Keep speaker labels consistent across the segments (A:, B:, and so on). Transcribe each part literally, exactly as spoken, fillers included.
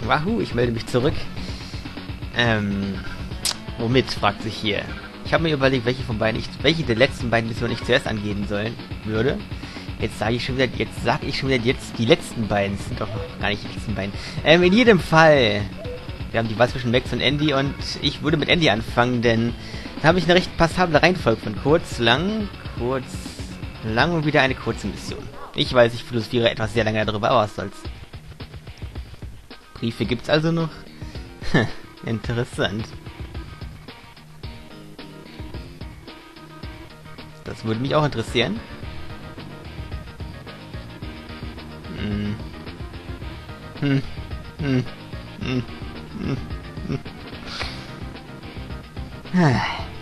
A: Wahoo, ich melde mich zurück. Ähm, womit, fragt sich hier. Ich habe mir überlegt, welche von beiden ich, welche der letzten beiden Missionen ich zuerst angehen sollen würde. Jetzt sage ich schon wieder, jetzt sage ich schon wieder jetzt die letzten beiden. Das sind doch noch gar nicht die letzten beiden. Ähm, in jedem Fall. Wir haben die Wahl zwischen Max und Andy und ich würde mit Andy anfangen, denn da habe ich eine recht passable Reihenfolge von kurz, lang, kurz, lang und wieder eine kurze Mission. Ich weiß, ich philosophiere etwas sehr lange darüber, aber was soll's. Briefe gibt's also noch? Interessant. Das würde mich auch interessieren. Hm. Hm. Hm. Hm. Hm. Hm. Hm.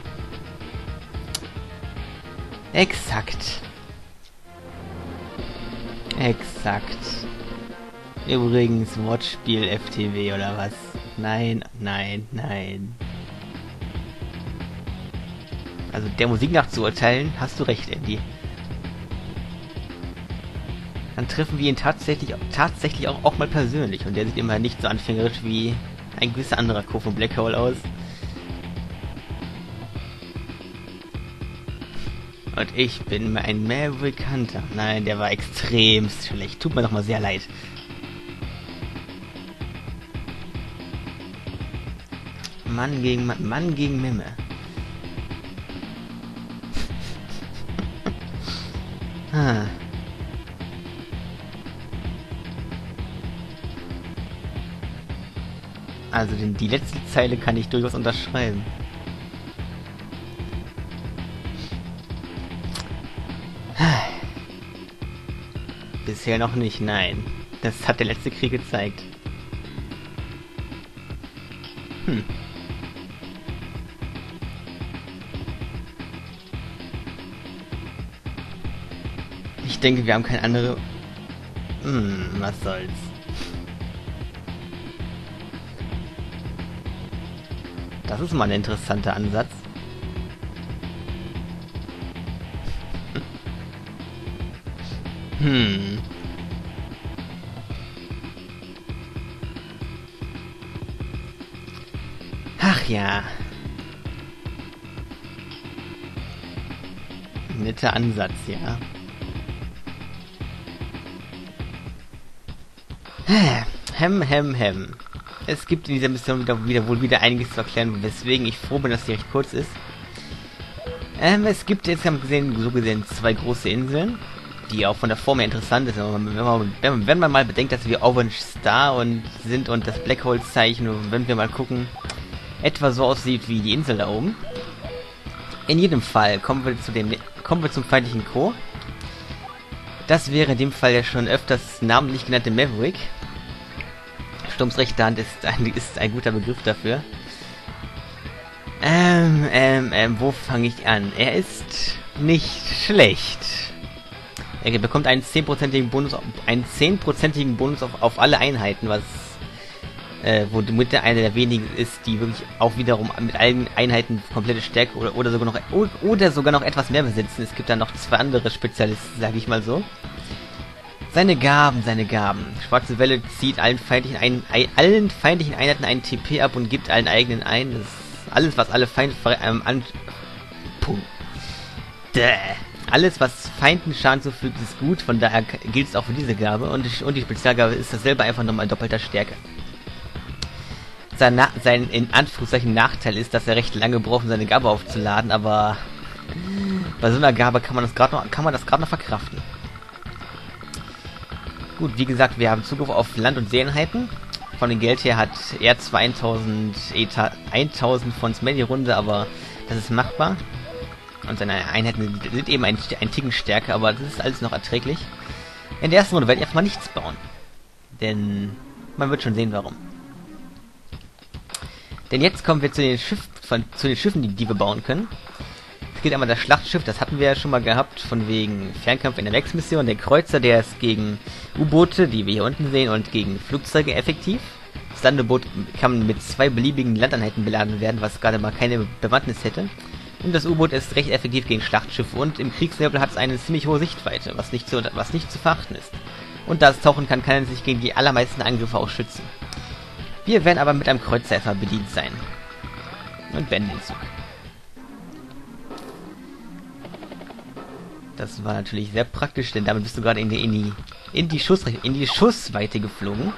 A: Exakt. Exakt. Übrigens, Wortspiel F T W oder was? Nein, nein, nein. Also der Musik nach zu urteilen, hast du recht, Andy. Dann treffen wir ihn tatsächlich, tatsächlich auch, auch mal persönlich. Und der sieht immer nicht so anfängerisch wie ein gewisser anderer Co. von Black Hole aus. Und ich bin ein Maverick Hunter. Nein, der war extrem schlecht. Tut mir doch mal sehr leid. Mann gegen Mann, Mann gegen Mimme. ah. Also den, die letzte Zeile kann ich durchaus unterschreiben. Bisher noch nicht, nein. Das hat der letzte Krieg gezeigt. Hm. Ich denke, wir haben keine andere... Hm, was soll's. Das ist mal ein interessanter Ansatz. Hm. Ach ja. Netter Ansatz, ja. Hem, hem, hem. Es gibt in dieser Mission wieder, wieder wohl wieder einiges zu erklären, weswegen ich froh bin, dass sie recht kurz ist. Ähm, es gibt jetzt haben gesehen, so gesehen zwei große Inseln, die auch von der Form her interessant ist. Wenn man, wenn man, wenn man mal bedenkt, dass wir Orange Star und sind und das Black Hole Zeichen, und wenn wir mal gucken, etwa so aussieht wie die Insel da oben. In jedem Fall kommen wir zu dem, kommen wir zum feindlichen Co. Das wäre in dem Fall ja schon öfters namentlich genannte Maverick. Sturms rechte Hand ist ein, ist ein guter Begriff dafür. Ähm, ähm, ähm, wo fange ich an? Er ist nicht schlecht. Er bekommt einen zehnprozentigen Bonus, einen zehnprozentigen Bonus auf, auf alle Einheiten, was, äh, womit er einer der wenigen ist, die wirklich auch wiederum mit allen Einheiten komplette Stärke oder, oder sogar noch, oder sogar noch etwas mehr besitzen. Es gibt da noch zwei andere Spezialisten, sage ich mal so. Seine Gaben, seine Gaben. Schwarze Welle zieht allen feindlichen, ein, ein, allen feindlichen Einheiten einen T P ab und gibt allen eigenen ein. Das ist alles, was alle Feinde... Ähm, an, Puh. Däh. Alles, was Feinden Schaden zufügt, ist gut. Von daher gilt es auch für diese Gabe. Und die, und die Spezialgabe ist dasselbe, einfach nochmal doppelter Stärke. Sein, Na sein in Anführungszeichen Nachteil ist, dass er recht lange braucht, um seine Gabe aufzuladen. Aber bei so einer Gabe kann man das gerade noch, kann man das gerade noch verkraften. Gut, wie gesagt, wir haben Zugriff auf Land- und Seeeinheiten. Von dem Geld her hat er zwar eintausend von Smelly Runde, aber das ist machbar. Und seine Einheiten sind eben ein, ein Ticken stärker, aber das ist alles noch erträglich. In der ersten Runde werde ich erstmal nichts bauen. Denn man wird schon sehen, warum. Denn jetzt kommen wir zu den, Schiff, von, zu den Schiffen, die, die wir bauen können. Es geht einmal das Schlachtschiff, das hatten wir ja schon mal gehabt, von wegen Fernkampf in der Max-Mission. Der Kreuzer, der ist gegen U-Boote, die wir hier unten sehen, und gegen Flugzeuge effektiv. Das Landeboot kann mit zwei beliebigen Landeinheiten beladen werden, was gerade mal keine Bewandtnis hätte. Und das U-Boot ist recht effektiv gegen Schlachtschiffe, und im Kriegslevel hat es eine ziemlich hohe Sichtweite, was nicht zu, was nicht zu verachten ist. Und da es tauchen kann, kann es sich gegen die allermeisten Angriffe auch schützen. Wir werden aber mit einem Kreuzer erstmal bedient sein. Und beenden den Zug. Das war natürlich sehr praktisch, denn damit bist du gerade in die, in die, in die, Schuss, in die Schussweite geflogen.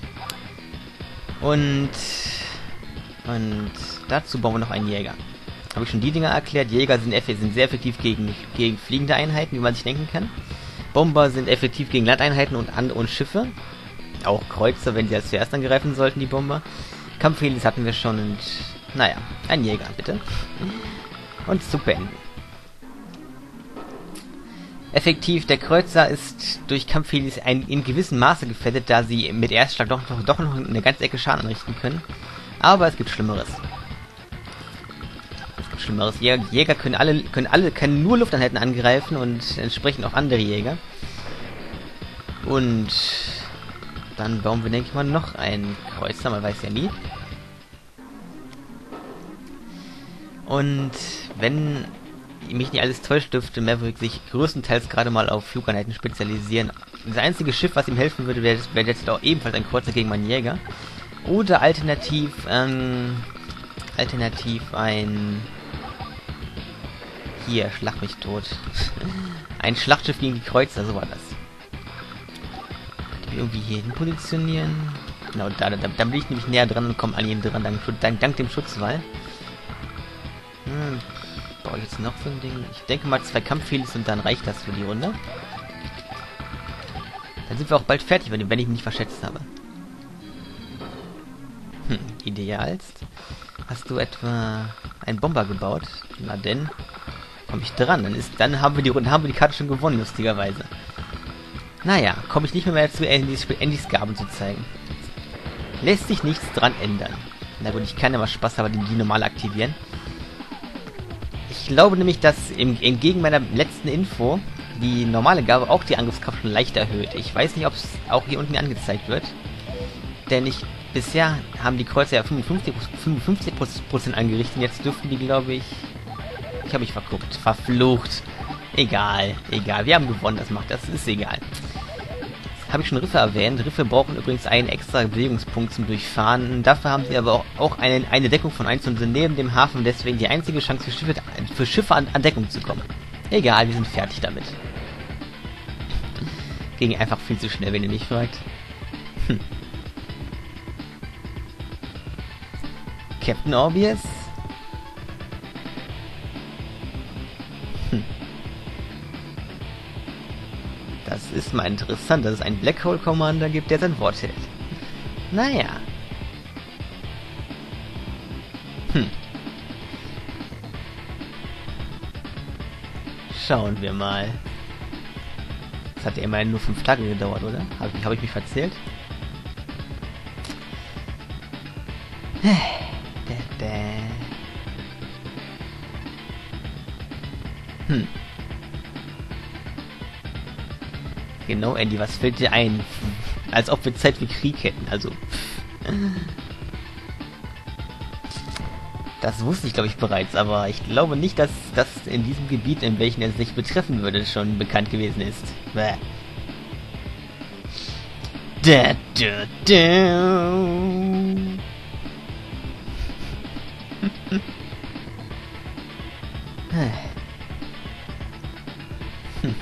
A: Und, und dazu bauen wir noch einen Jäger. Habe ich schon die Dinger erklärt. Jäger sind, sind sehr effektiv gegen, gegen fliegende Einheiten, wie man sich denken kann. Bomber sind effektiv gegen Landeinheiten und, and und Schiffe. Auch Kreuzer, wenn sie als zuerst angreifen sollten, die Bomber. Kampfhelis hatten wir schon und... Naja, ein Jäger, bitte. Und Zug beenden. Effektiv, der Kreuzer ist durch Kampfhelis ein, in gewissem Maße gefährdet, da sie mit Erstschlag doch, doch, doch noch eine ganze Ecke Schaden anrichten können. Aber es gibt Schlimmeres. Es gibt Schlimmeres. Jäger, Jäger können alle, können alle, können nur Lufteinheiten angreifen und entsprechend auch andere Jäger. Und dann bauen wir, denke ich mal, noch einen Kreuzer, man weiß ja nie. Und wenn mich nicht alles täuscht, dürfte Maverick sich größtenteils gerade mal auf Flugeinheiten spezialisieren. Das einzige Schiff, was ihm helfen würde, wäre wär jetzt auch ebenfalls ein Kreuzer gegen meinen Jäger. Oder alternativ, ähm, alternativ ein... Hier, schlag mich tot. Ein Schlachtschiff gegen die Kreuzer, so war das. Irgendwie hier hin positionieren. Genau, da, da, da bin ich nämlich näher dran und komme an ihn dran, dank, dank, dank dem Schutzwall. Hm, baue ich jetzt noch so ein Ding. Ich denke mal zwei Kampfhelis und dann reicht das für die Runde. Dann sind wir auch bald fertig, wenn, wenn ich mich nicht verschätzt habe. Hm, idealst. Hast du etwa einen Bomber gebaut? Na denn, komme ich dran. Dann ist, dann haben wir die Runde, haben wir die Karte schon gewonnen, lustigerweise. Naja, komme ich nicht mehr, mehr dazu, Andys, Andys Gaben zu zeigen. Lässt sich nichts dran ändern. Na gut, ich kann ja mal Spaß haben, die, die normal aktivieren. Ich glaube nämlich, dass im, entgegen meiner letzten Info die normale Gabe auch die Angriffskraft schon leicht erhöht. Ich weiß nicht, ob es auch hier unten angezeigt wird. Denn ich, bisher haben die Kreuzer ja fünfundfünfzig Prozent angerichtet. Jetzt dürften die, glaube ich... Ich habe mich verguckt. Verflucht. Egal, egal. Wir haben gewonnen, das macht das. Ist egal. Habe ich schon Riffe erwähnt. Riffe brauchen übrigens einen extra Bewegungspunkt zum Durchfahren. Dafür haben sie aber auch, auch eine, eine Deckung von eins und sind neben dem Hafen deswegen die einzige Chance für Schiffe, für Schiffe an, an Deckung zu kommen. Egal, wir sind fertig damit. Ging einfach viel zu schnell, wenn ihr mich fragt. Hm. Captain Obvious? Hm. Das ist mal interessant, dass es einen Black Hole Commander gibt, der sein Wort hält. Naja. Hm. Schauen wir mal. Das hat ja immerhin nur fünf Tage gedauert, oder? Habe ich, hab ich mich verzählt? Hm. Genau, Andy, was fällt dir ein? Als ob wir Zeit für Krieg hätten, also... Das wusste ich, glaube ich, bereits, aber ich glaube nicht, dass das in diesem Gebiet, in welchem es sich betreffen würde, schon bekannt gewesen ist. Bäh. Da, da, da. Hm.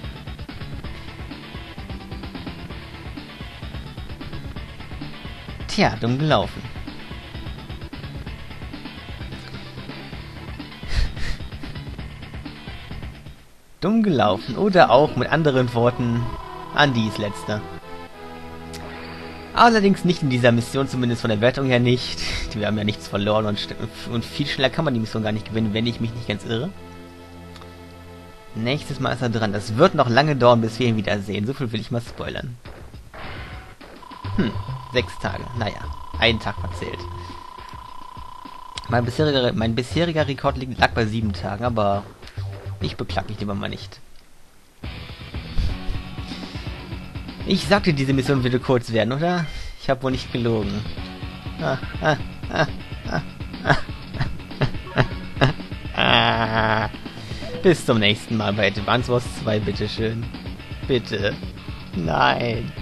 A: Tja, dumm gelaufen. Dumm gelaufen. Oder auch mit anderen Worten, Andys letzter. Allerdings nicht in dieser Mission, zumindest von der Wertung her nicht. Wir haben ja nichts verloren und, und viel schneller kann man die Mission gar nicht gewinnen, wenn ich mich nicht ganz irre. Nächstes Mal ist er dran. Das wird noch lange dauern, bis wir ihn wiedersehen. So viel will ich mal spoilern. Hm, sechs Tage. Naja, einen Tag verzählt. Mein bisheriger, mein bisheriger Rekord lag bei sieben Tagen, aber ich beklag mich lieber mal nicht. Ich sagte, diese Mission würde kurz werden, oder? Ich habe wohl nicht gelogen. Ah, ah, ah, ah, ah, ah. Bis zum nächsten Mal bei Advance Wars zwei, bitteschön. Bitte. Nein.